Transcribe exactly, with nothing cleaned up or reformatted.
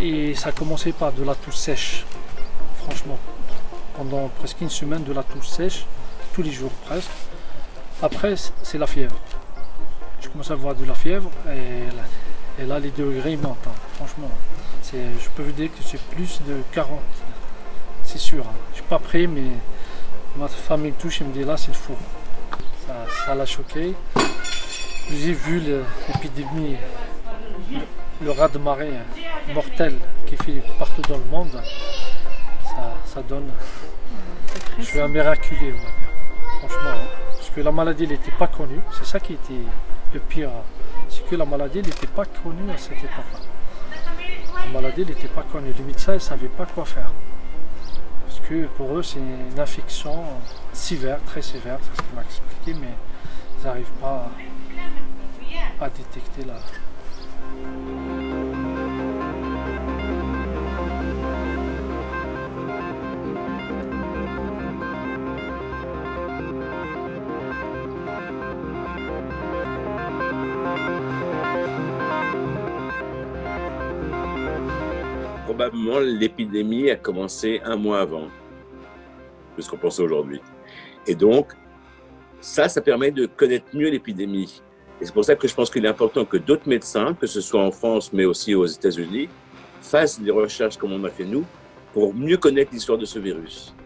Et ça a commencé par de la toux sèche, franchement. Pendant presque une semaine, de la toux sèche, tous les jours presque. Après, c'est la fièvre. Je commence à avoir de la fièvre et, et là, les degrés montent. Hein. Franchement, je peux vous dire que c'est plus de quarante. C'est sûr. Hein. Je ne suis pas prêt, mais ma femme me touche et me dit là, c'est le four. Ça l'a choqué. J'ai vu l'épidémie, le, le raz-de-marée mortel qui fait partout dans le monde. Ça, ça donne. Je suis un miraculé, on va dire. Franchement. Hein. Parce que la maladie n'était pas connue. C'est ça qui était le pire. C'est que la maladie n'était pas connue à cette époque-là. La maladie n'était pas connue. Les médecins ne savaient pas quoi faire. Parce que pour eux, c'est une infection sévère, très sévère, c'est ce qu'il m'a expliqué, mais ils n'arrivent pas à, à détecter la... Probablement, l'épidémie a commencé un mois avant de ce qu'on pensait aujourd'hui. Et donc, ça, ça permet de connaître mieux l'épidémie. Et c'est pour ça que je pense qu'il est important que d'autres médecins, que ce soit en France, mais aussi aux États-Unis, fassent des recherches comme on a fait nous, pour mieux connaître l'histoire de ce virus.